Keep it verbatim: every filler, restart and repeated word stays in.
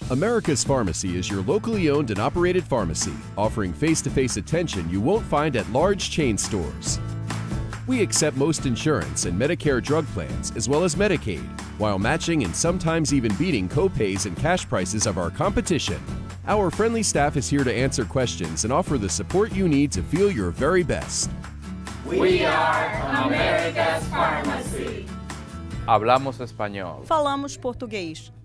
America's Pharmacy is your locally owned and operated pharmacy, offering face-to-face attention you won't find at large chain stores. We accept most insurance and Medicare drug plans, as well as Medicaid, while matching and sometimes even beating co-pays and cash prices of our competition. Our friendly staff is here to answer questions and offer the support you need to feel your very best. We are America's Pharmacy. Hablamos español. Falamos português.